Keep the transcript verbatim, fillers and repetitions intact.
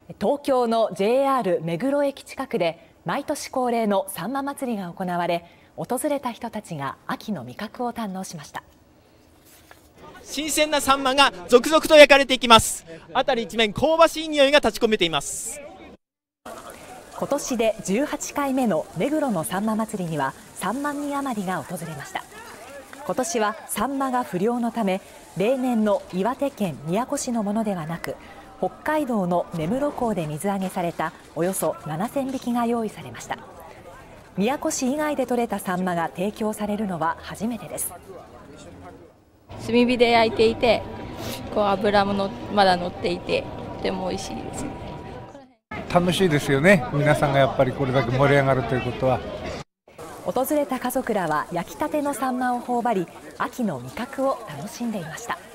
東京の ジェイアール 目黒駅近くで毎年恒例のさんま祭りが行われ、訪れた人たちが秋の味覚を堪能しました。 新鮮なサンマが続々と焼かれていきます。辺り一面香ばしい匂いが立ち込めています。 今年でじゅうはちかいめの目黒のさんま祭りにはさんまんにん余りが訪れました。今年はサンマが不漁のため、例年の岩手県宮古市のものではなく、北海道の根室港で水揚げされたおよそななせんびきが用意されました。宮古市以外で採れたサンマが提供されるのは初めてです。 炭火で焼いていて、こう油ものまだ乗っていて、とても美味しいです。 楽しいですよね。皆さんがやっぱりこれだけ盛り上がるということは。 訪れた家族らは焼きたてのサンマを頬張り、秋の味覚を楽しんでいました。